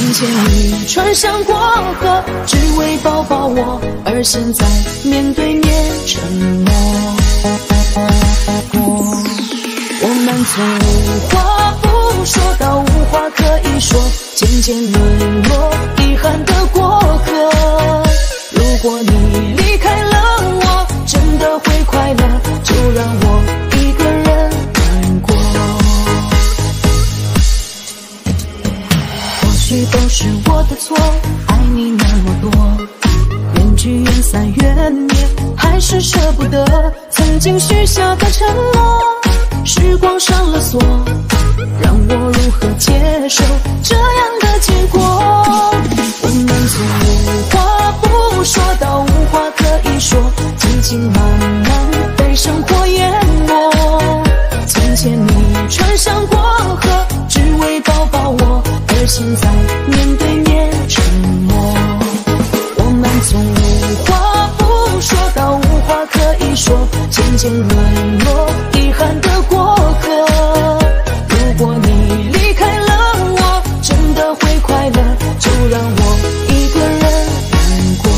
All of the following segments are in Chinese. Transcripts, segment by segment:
从前你穿上过河，只为抱抱我，而现在面对面沉默。我们从无话不说到无话可以说，渐渐沦落遗憾的过客。如果你离开了我，真的会快乐，就让我一个人难过。或许都是我的错，爱你那么多，缘聚缘散缘灭，还是舍不得曾经许下的承诺。时光上了锁，让我如何接受这样的结果？我们从无话不说到无话可以说，激情慢慢被生活淹没。从前你穿上过河，只为抱抱我，而现在面对面沉默。我们从无话不说到无话可以说，渐渐沦落遗憾的过客。如果你离开了我，真的会快乐，就让我一个人难过。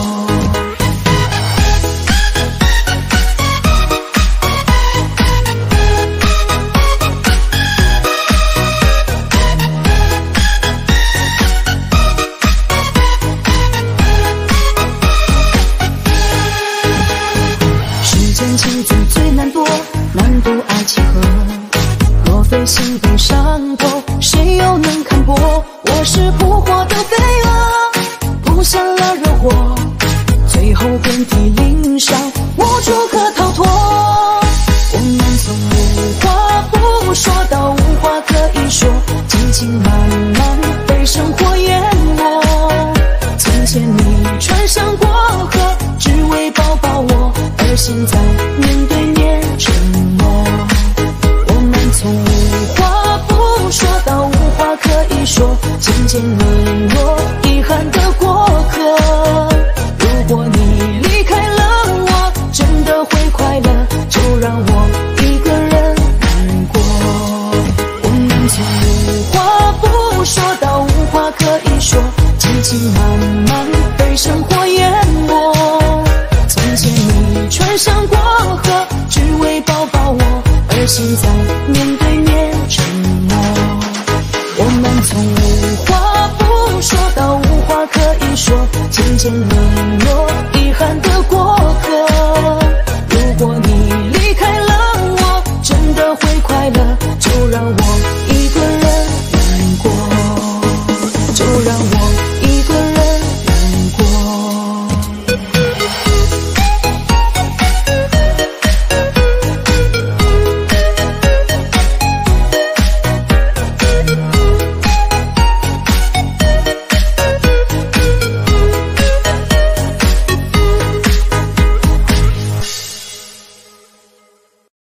世间情字最难躲，难渡爱情河。若非心被伤透，谁又能看破？我是扑火的飞蛾，扑下了热火，最后遍体鳞伤，无处可逃脱。我们从无话不说到无话可以说，激情慢慢被生活淹没。从前你穿上过河，只为抱抱我，而现在面对面沉默。我们从无话不说到无话可以说，渐渐沦落遗憾的过客。如果你离开了我，真的会快乐，就让我一个人难过。我们从无话不说到无话可以说，激情慢慢被生活淹没。从前你穿上过河，只为抱抱我，而现在面对面沉默。我们从无话不说到无话可以说，渐渐沦落遗憾的过客。如果你离开了我，真的会快乐，